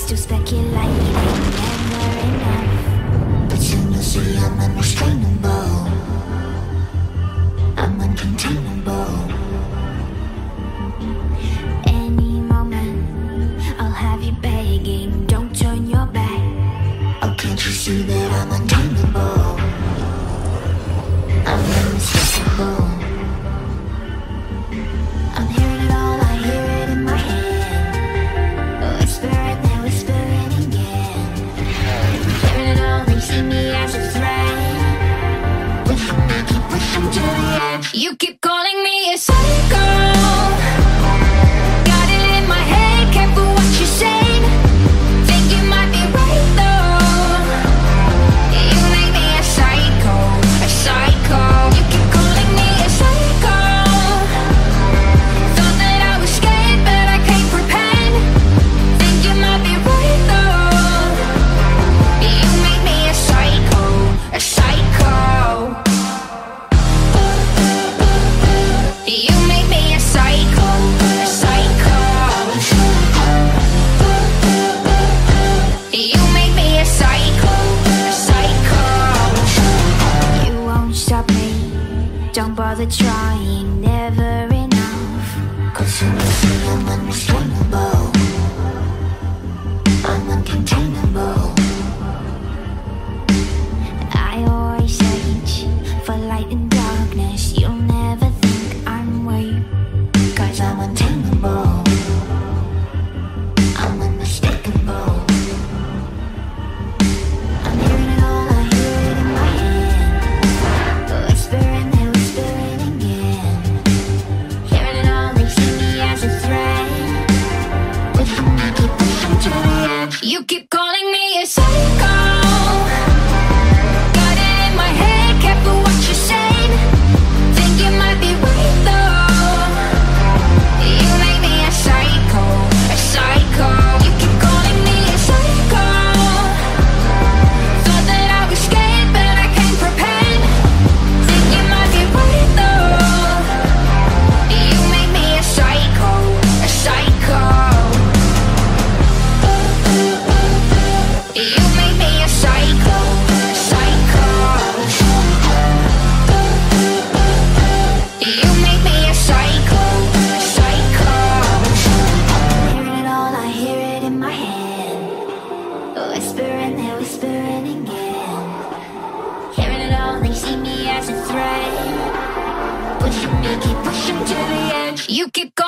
still speculating, never enough. But soon you see I'm unrestrainable, I'm uncontainable. Any moment, I'll have you begging, don't turn your back. Oh, can't you see that I'm untamable? I'm unmistakable. I'm hearing it all, I hear it in my head. Whispering, they're whispering again. Hearing it all, they see me as a threat. Pushing me, keep pushing to the edge. You keep calling me a psycho. Got it in my head, careful what you say. Think you might be right though. You make me a psycho, a psycho. You keep calling me a psycho. Thought that I was scared, but I can't pretend. Think you might be right though. You make me a psycho, a psycho. You make me a psycho, a psycho. You make me a psycho, a psycho. You won't stop me, don't bother trying, never enough. Cause soon you see I'm unrestrainable, I'm uncontainable. I always search for light in darkness. You'll never think I'm weak, Cause I'm untamable, I'm unmistakable. I'm hearing it all, I hear it in my head. Whispering, they're whispering again. Hearing it all, they see me as a threat. Pushing me, keep pushing to the edge. You keep calling me a psycho. Got it in my head, careful what you say. Think you might be right though. You make me a psycho, a psycho. You keep calling me a psycho. Thought that I was scared, but I can't pretend. Think you might be right though. You make me a psycho, a psycho. You make me a psycho, a psycho. You make me a psycho, a psycho. Hearing it all, I hear it in my head. Whispering, they're whispering again. Hearing it all, they see me as a threat. Pushing me, keep pushing to the edge. You keep